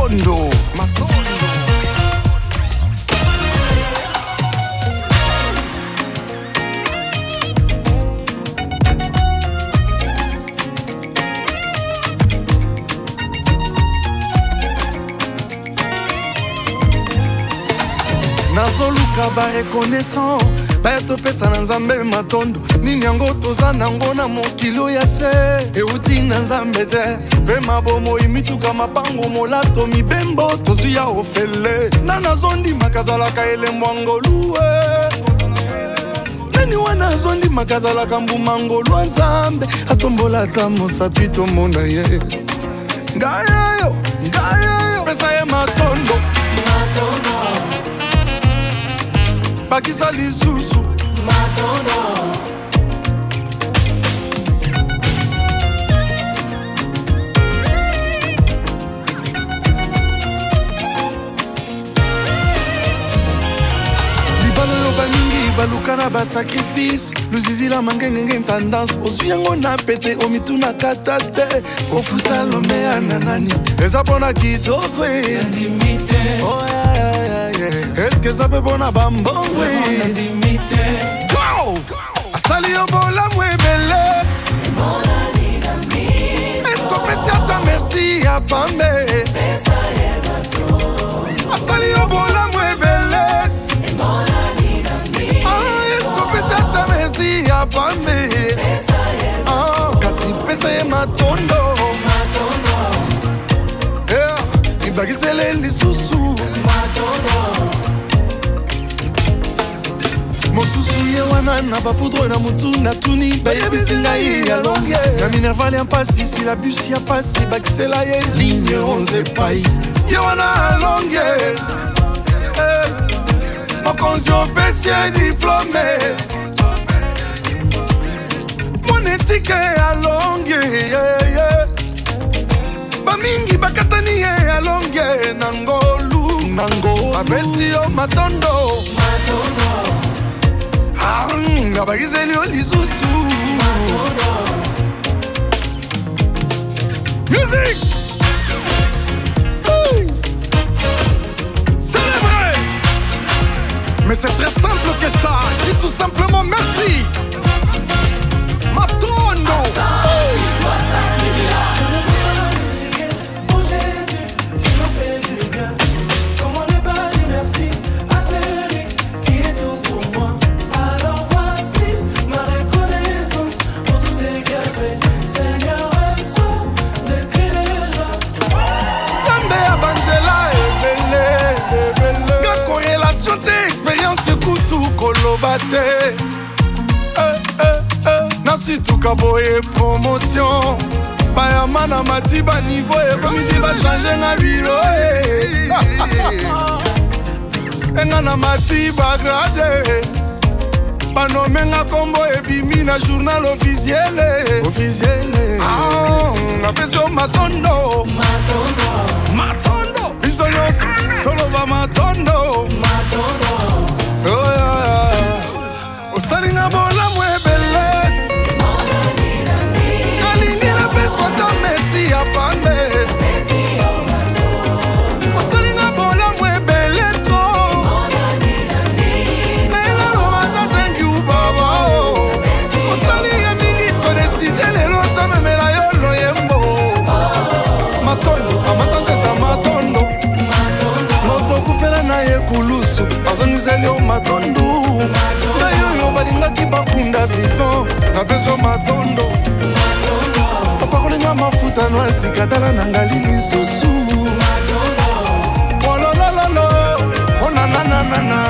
Matondo. Nazoluka ba reconnaissant bato pesa na nzambe matondo nini yango toza nango na mokilo ya se euti na nzambe te mpe mabomo imituka mapango molato mibembo tozwi ya ofele na nazondimaka azalaka elembo ngolue nani wana azondimaka azalaka mbuma ngolua nzambe atombola ata mosapi tomona ye ngayeyo pesa ye matondo bakisa lisusu matondo libalo yo bamingi baluka na basacrifice luzizila mangengenge tendance ozwi yango na pete omituna kata te ofuta lomeya na nani eza mpona kitoko est-ce que ça peut bona bambongwe go asali yo bolamu ebele est-ce qu'on peut s'y merci à pambe asali yo bolamu ebele est-ce qu'on peut s'y merci à pambe kasi pesa ye matondo ibakisele lisusu mosusu ye wana na bapoudre na mutu na tuni bayebisi ngai ya longe na minerval ya mpasi si la bus ya pasi bakisela ye ligne 11 epai ye wana longe mokonzi opesi ye diplome monetike ya longe bamingi bakatani ye ya longe na ngolu apesi yo matondo ngabakiseli yo lisusu musique célébrez. Mais c'est très simple que ça. Dis tout simplement merci Matondo. Kolobate Nasituka boye promotion Bayamana matiba niveau Komiti ba change nga biro Enga na matiba grade Banome nga kombo ebimi na journal officiel Napesio Matondo Matondo Iso nyonso Toloba Matondo Osaringa bola mwebele Alingi na peswa ta merci ya pande Osaringa bola mwebele tro Nela lobata thank you baba Osaringa mingi to deside lelo ta memela yolo yembo Matondo, amatante ta matondo Moto kufela na ye kulusu Azonizeli o matondo balingaki bakunda vivant na beso Matondo opakolinga mafuta no asika tala na ngali lisusu ololololo onananana